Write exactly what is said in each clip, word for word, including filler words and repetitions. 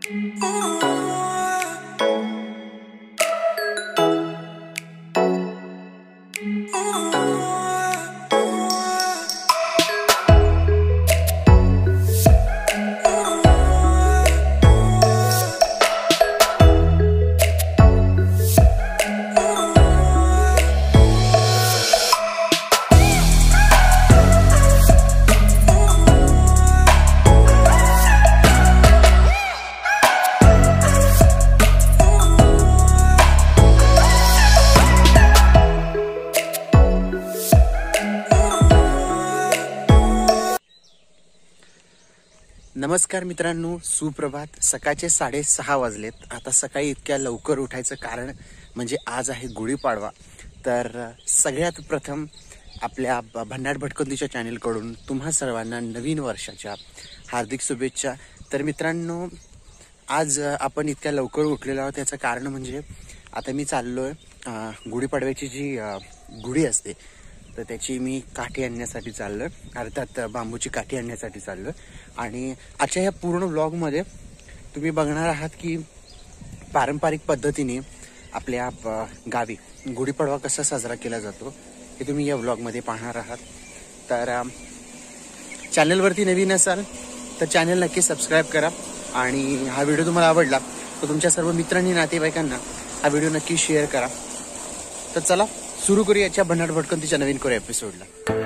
नमस्कार मित्रांनो, सुप्रभात. सकाळचे साडेसहा वाजलेत. आता सकाळी इतक्या लवकर उठायचं कारण म्हणजे आज आहे गुढीपाडवा. तर सगळ्यात प्रथम आपल्या भन्नाट भटकंतीच्या चॅनेलकडून तुम्हा सर्वांना नवीन वर्षाच्या हार्दिक शुभेच्छा. तर मित्रांनो, आज आपण इतक्या लवकर उठलेलो आहोत त्याचं कारण म्हणजे आता मी चाललोय गुढीपाडव्याची जी गुढी असते तर त्याची मी काठी आणण्यासाठी चाललोय, अर्थात बांबूची काठी आणण्यासाठी चाललोय. आणि आजच्या ह्या पूर्ण व्लॉगमध्ये तुम्ही बघणार आहात की पारंपरिक पद्धतीने आपल्या गावी गुढीपाडवा कसा साजरा केला जातो हे तुम्ही या व्लॉगमध्ये पाहणार आहात. तर चॅनलवरती नवीन असाल तर चॅनल नक्की सबस्क्राईब करा आणि हा व्हिडिओ तुम्हाला आवडला तर तुमच्या सर्व मित्रांनी नातेवाईकांना हा व्हिडिओ नक्की शेअर करा. तर चला सुरू करूया याच्या भन्नाट भटकंतीच्या नवीन कोऱ्या एपिसोडला.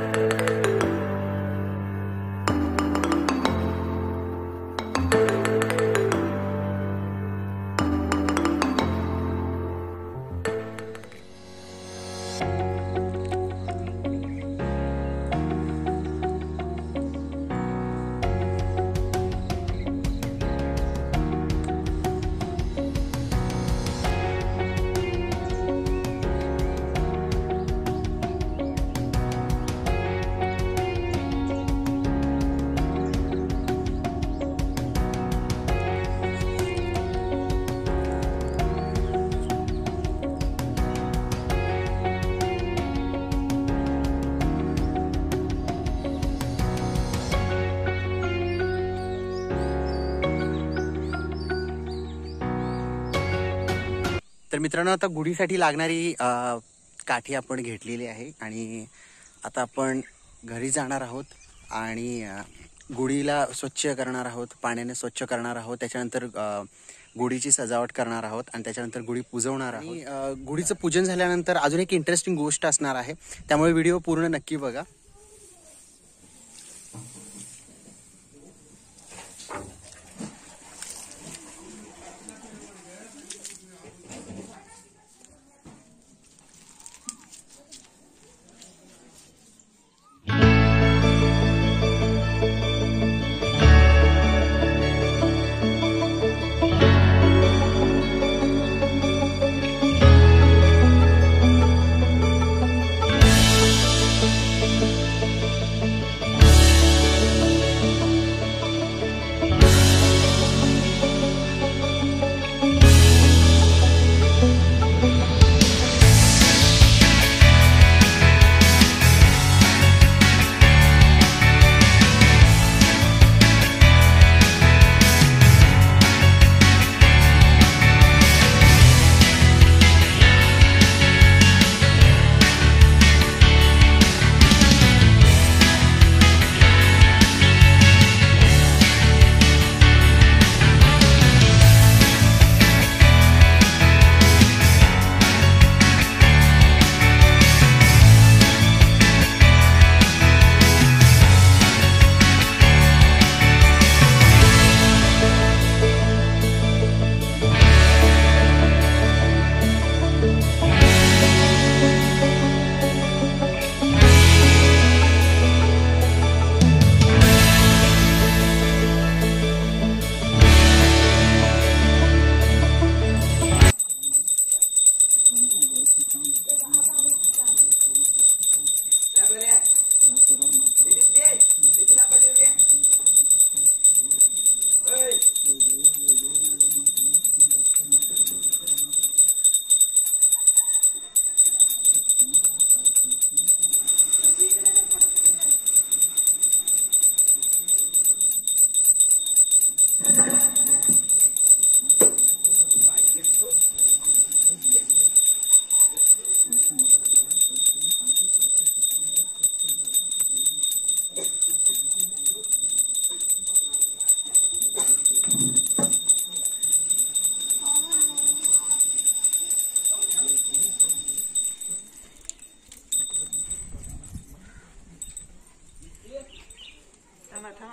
तर मित्रांनो, आता गुढीसाठी लागणारी काठी आपण घेतलेली आहे आणि आता आपण घरी जाणार आहोत आणि गुढीला स्वच्छ करणार आहोत, पाण्याने स्वच्छ करणार आहोत. त्याच्यानंतर गुढीची सजावट करणार आहोत आणि त्याच्यानंतर गुढी पुजवणार आहोत. गुढीचं पूजन झाल्यानंतर अजून एक इंटरेस्टिंग गोष्ट असणार आहे, त्यामुळे व्हिडिओ पूर्ण नक्की बघा.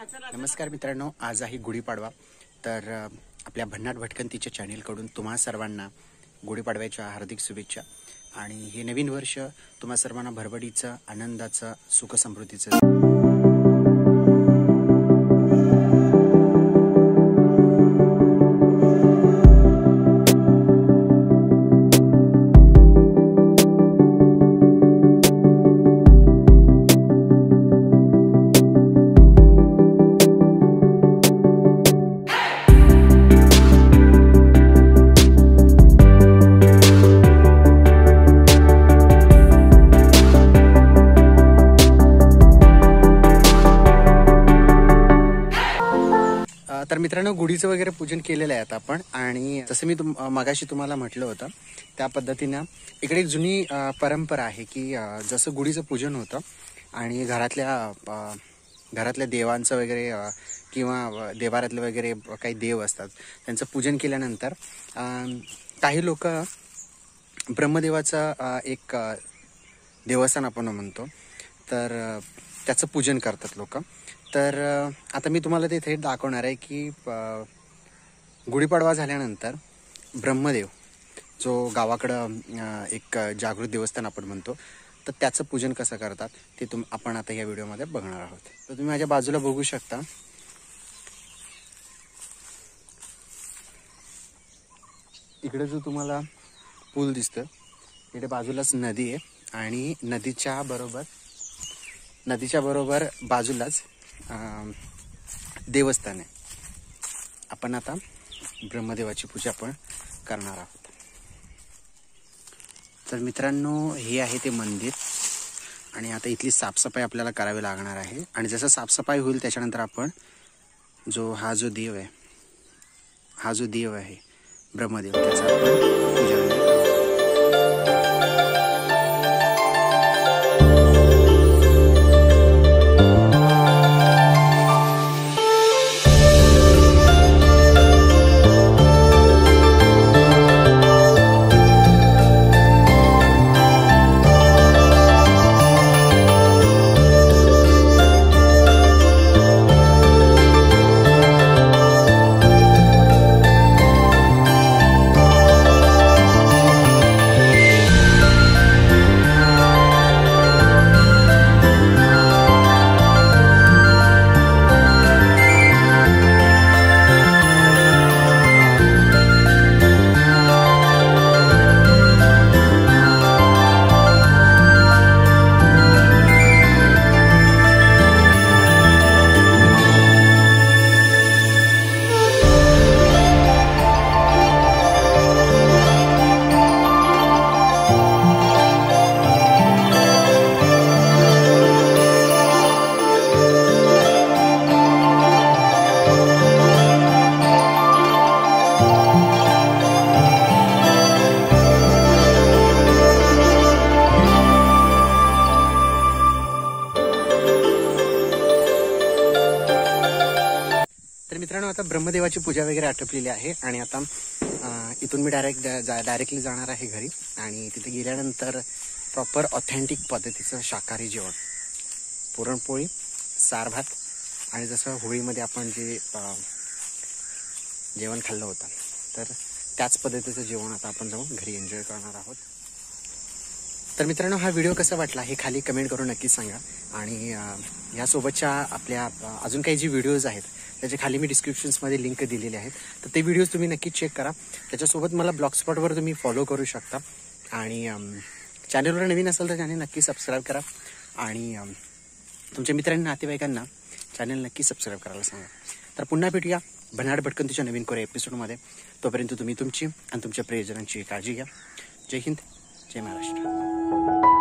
नमस्कार मित्रांनो, आज आहे गुढीपाडवा. तर आपल्या भन्नाट भटकंतीच्या चॅनेलकडून तुम्हा सर्वांना गुढीपाडव्याच्या हार्दिक शुभेच्छा. आणि हे नवीन वर्ष तुम्हा सर्वांना भरभडीचं, आनंदाचं, सुख समृद्धीचं. तर मित्रांनो, गुढीचं वगैरे पूजन केलेलं आहे आता आपण. आणि जसं मी तुम मगाशी तुम्हाला म्हटलं होतं त्या पद्धतीनं इकडे एक जुनी परंपरा आहे की जसं गुढीचं पूजन होतं आणि घरातल्या घरातल्या देवांचं वगैरे किंवा देवारातले वगैरे काही देव असतात त्यांचं पूजन केल्यानंतर काही लोक ब्रह्मदेवाचं एक देवस्थान आपण म्हणतो तर त्याचं पूजन करतात लोक. तर आता मी तुम्हाला ते थेट दाखवणार आहे की गुढीपाडवा झाल्यानंतर ब्रह्मदेव जो गावाकडं एक जागृत देवस्थान आपण म्हणतो तर त्याचं पूजन कसं करतात ते तुम आपण आता या व्हिडिओमध्ये बघणार आहोत. तर तुम्ही माझ्या बाजूला बघू शकता, इकडे जो तुम्हाला पूल दिसतं इकडे बाजूलाच नदी आहे आणि नदीच्या बरोबर नदीच्या बरोबर बाजूलाच देवस्थान आहे. आपण आता ब्रह्मदेवाची पूजा आपण करणार आहोत. तर मित्रांनो, हे आहे ते मंदिर आणि आता इथली साफसफाई आपल्याला करावी लागणार आहे. आणि जसं साफसफाई होईल त्याच्यानंतर आपण जो हा जो देव आहे हा जो देव आहे ब्रह्मदेव त्याचा आपण पूजा मित्रांनो. आता ब्रह्मदेवाची पूजा वगैरे आटोपलेली आहे आणि आता इथून मी डायरेक्ट डायरेक्टली जाणार आहे घरी. आणि तिथे गेल्यानंतर प्रॉपर ऑथेंटिक पद्धतीचं शाकाहारी जेवण, पुरणपोळी, सार भात आणि जसं होळीमध्ये आपण जे जेवण खाल्लं होतं तर त्याच पद्धतीचं जेवण आता आपण जाऊन घरी एन्जॉय करणार आहोत. तर मित्रांनो, हा व्हिडिओ कसा वाटला हे खाली कमेंट करून नक्कीच सांगा. आणि यासोबतच्या आपल्या अजून काही जे व्हिडिओज आहेत त्याच्या खाली मी डिस्क्रिप्शन्समध्ये लिंक दिलेले आहेत तर ते व्हिडिओज तुम्ही नक्कीच चेक करा. त्याच्यासोबत मला ब्लॉग स्पॉटवर तुम्ही फॉलो करू शकता. आणि चॅनलवर नवीन असेल तर चॅनल नक्की सबस्क्राईब करा आणि तुमच्या मित्रांनी नातेवाईकांना चॅनल नक्की सबस्क्राईब करायला सांगा. तर पुन्हा भेटूया भन्नाट भटकंतीच्या नवीन कोऱ्या एपिसोडमध्ये. तोपर्यंत तुम्ही तुमची आणि तुमच्या प्रियजनांची काळजी घ्या. जय हिंद, जय महाराष्ट्र.